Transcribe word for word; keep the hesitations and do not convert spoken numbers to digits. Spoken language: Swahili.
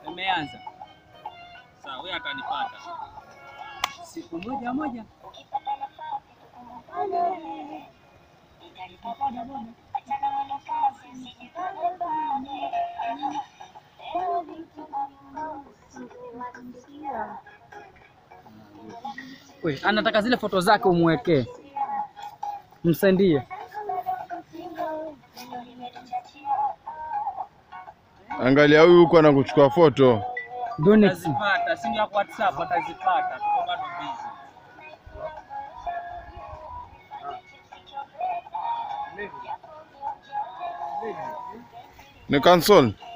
Imeanza. Sawa, wewe atanipata. Siku moja moja. We, anataka zile foto zake umwekee. Msendie. Angalia huyu huko anakuchukua foto. Ndio atazipata, si ndio? WhatsApp atazipata. Tuko bado busy. Ni cancel.